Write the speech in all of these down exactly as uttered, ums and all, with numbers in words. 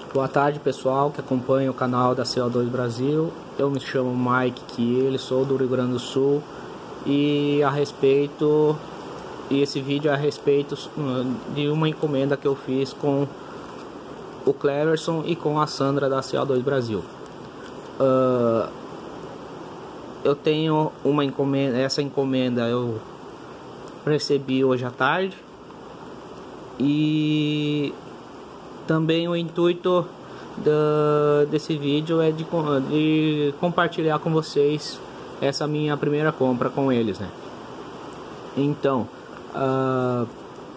Boa tarde, pessoal que acompanha o canal da C O dois Brasil. Eu me chamo Mike Kiel, sou do Rio Grande do Sul e a respeito e esse vídeo é a respeito de uma encomenda que eu fiz com o Cleverson e com a Sandra da C O dois Brasil. Uh, eu tenho uma encomenda, essa encomenda eu recebi hoje à tarde e também o intuito da, desse vídeo é de, de compartilhar com vocês essa minha primeira compra com eles, né? Então, uh,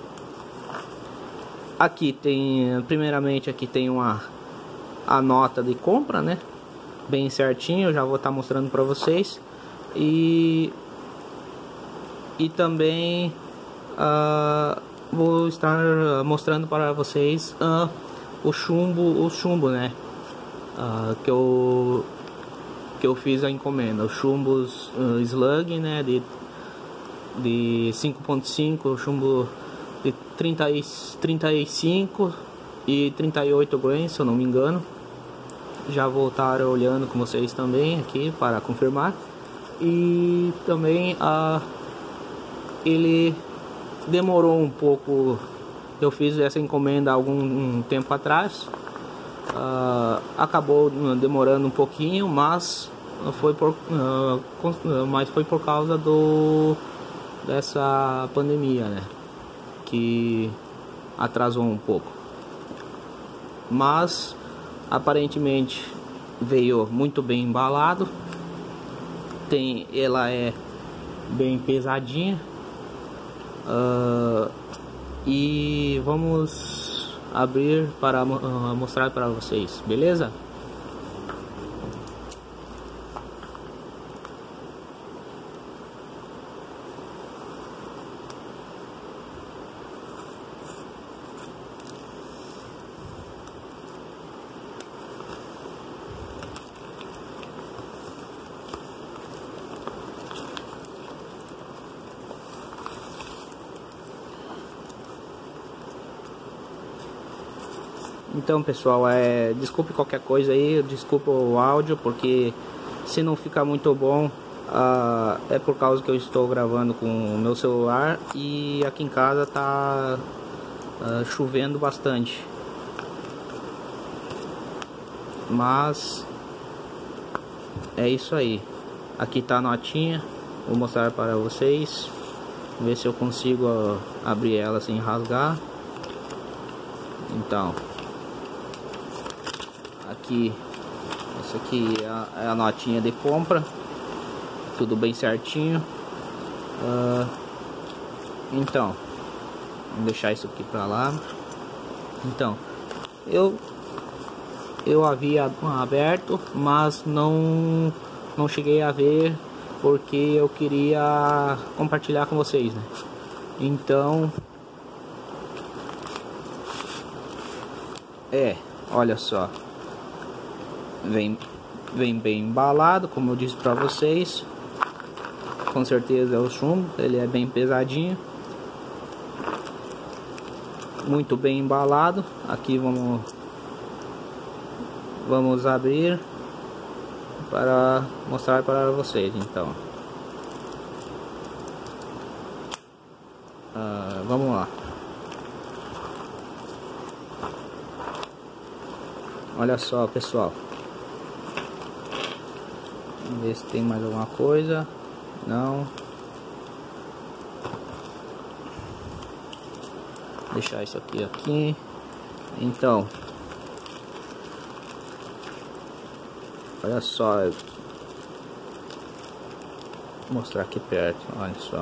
aqui tem, primeiramente aqui tem uma a nota de compra, né? Bem certinho, eu já vou estar mostrando para vocês e e também uh, vou estar mostrando para vocês uh, o chumbo, o chumbo, né? Uh, que eu que eu fiz a encomenda, os chumbos uh, Slug, né? De de cinco ponto cinco, chumbo de trinta e cinco e trinta e oito grains, se eu não me engano. Já vou estar olhando com vocês também aqui para confirmar. E também uh, ele demorou um pouco. Eu fiz essa encomenda há algum um tempo atrás, uh, acabou demorando um pouquinho, mas foi por, uh, mas foi por causa do dessa pandemia, né, que atrasou um pouco. Mas aparentemente veio muito bem embalado. Tem, ela é bem pesadinha. Uh, e vamos abrir para uh, mostrar para vocês, beleza? Então, pessoal, é, desculpe qualquer coisa aí, desculpa o áudio, porque se não ficar muito bom, uh, é por causa que eu estou gravando com o meu celular e aqui em casa tá uh, chovendo bastante. Mas é isso aí. Aqui tá a notinha, vou mostrar para vocês, ver se eu consigo uh, abrir ela sem rasgar. Então, aqui, essa aqui é a, é a notinha de compra, tudo bem certinho. Uh, então, vamos deixar isso aqui pra lá. Então, eu eu havia aberto, mas não não cheguei a ver porque eu queria compartilhar com vocês, né? Então, é, olha só. Vem, vem bem embalado, como eu disse para vocês. Com certeza é o chumbo, ele é bem pesadinho, muito bem embalado. Aqui vamos vamos abrir para mostrar para vocês. Então, uh, vamos lá. Olha só, pessoal. Vamos ver se tem mais alguma coisa. Não. Deixar isso aqui aqui. Então, olha só. Vou mostrar aqui perto. Olha só.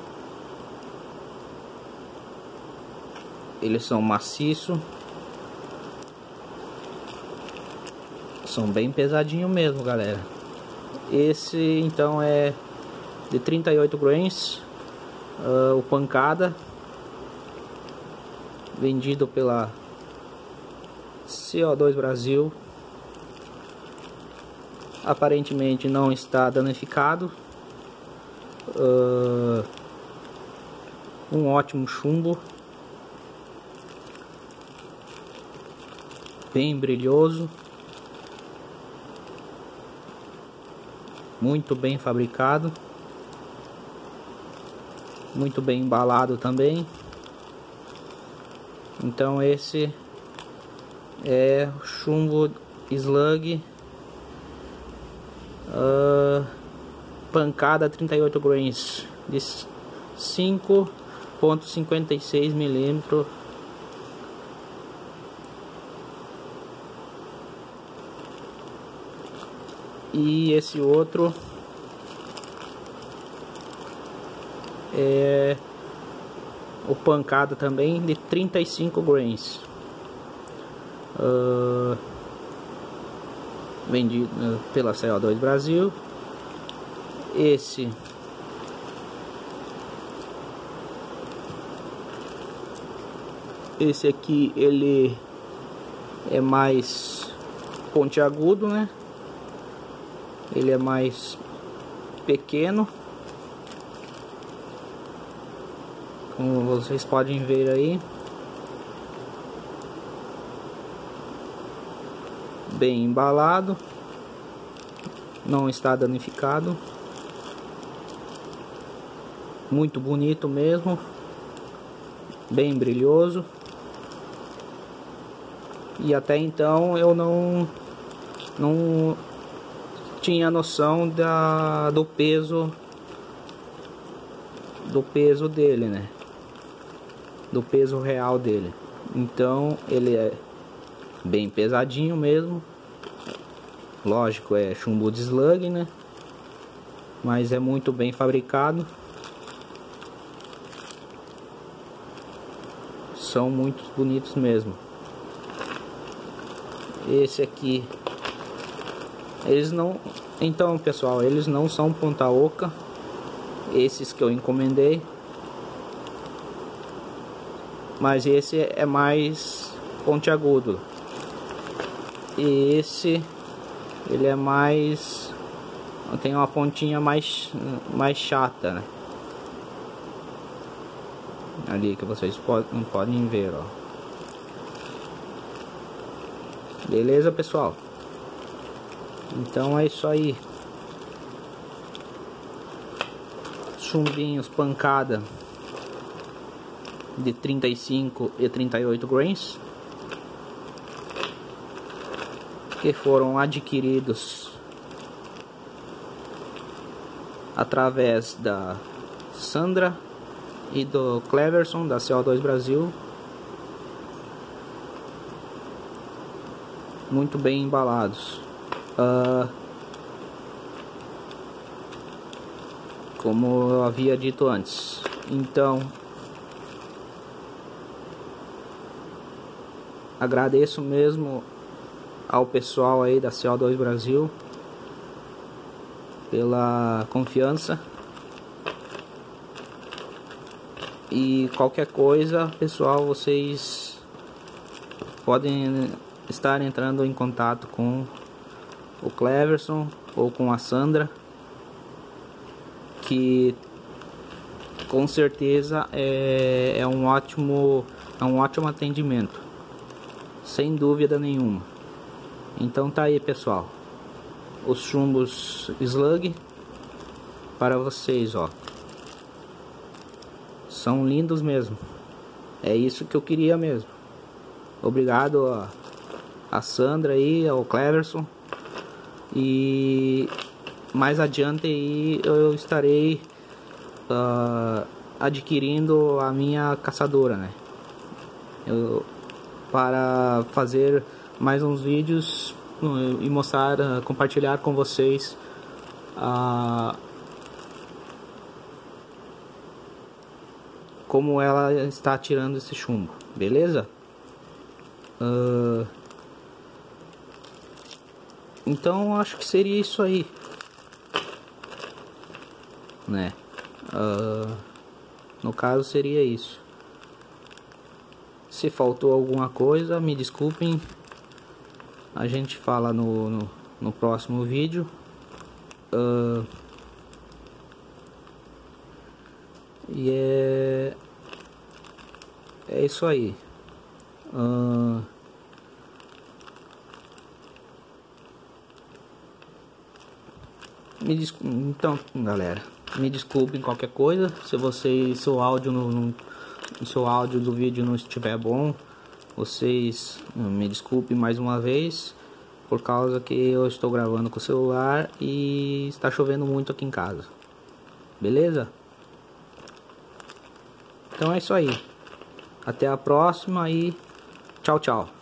Eles são maciços. São bem pesadinho mesmo, galera. Esse então é de trinta e oito grains, uh, o pancada, vendido pela C O dois Brasil. Aparentemente não está danificado. Uh, um ótimo chumbo. bem brilhoso, muito bem fabricado, muito bem embalado também. Então esse é o chumbo Slug uh, pancada trinta e oito grains de cinco ponto cinquenta e seis milímetros. E esse outro é o pancada também de trinta e cinco grains, uh, vendido pela C O dois Brasil. Esse esse aqui ele é mais pontiagudo, né? Ele é mais pequeno, como vocês podem ver aí, bem embalado, não está danificado, muito bonito mesmo, bem brilhoso. E até então eu não não tinha noção da do peso do peso dele, né? Do peso real dele. Então ele é bem pesadinho mesmo. Lógico, é chumbo de slug, né? Mas é muito bem fabricado. São muito bonitos mesmo. Esse aqui, eles não, então pessoal, eles não são ponta oca, esses que eu encomendei, mas esse é mais pontiagudo. E esse, ele é mais, tem uma pontinha mais mais chata, né? Ali que vocês podem, podem ver, ó. Beleza, pessoal? Então é isso aí. Chumbinhos pancada de trinta e cinco e trinta e oito grains, que foram adquiridos através da Sandra e do Cleverson da C O dois Brasil. Muito bem embalados, uh, como eu havia dito antes. Então agradeço mesmo ao pessoal aí da C O dois Brasil pela confiança. E qualquer coisa, pessoal, vocês podem estar entrando em contato com o Cleverson ou com a Sandra, que com certeza é, é um ótimo é um ótimo atendimento, sem dúvida nenhuma. Então tá aí, pessoal, os chumbos Slug para vocês, ó. São lindos mesmo. É isso que eu queria mesmo. Obrigado a, a Sandra aí, ao Cleverson. E mais adiante aí eu estarei uh, adquirindo a minha caçadora, né? Eu, para fazer mais uns vídeos uh, e mostrar, uh, compartilhar com vocês uh, como ela está tirando esse chumbo, beleza? Uh, então acho que seria isso aí, né? Uh, no caso seria isso. Se faltou alguma coisa, me desculpem. A gente fala no, no, no próximo vídeo. Uh, e é, é isso aí. Uh, Me des... Então, galera, me desculpem qualquer coisa. Se você, seu áudio no, no seu áudio do vídeo não estiver bom, vocês me desculpem mais uma vez, por causa que eu estou gravando com o celular e está chovendo muito aqui em casa. Beleza? Então é isso aí. Até a próxima e tchau, tchau.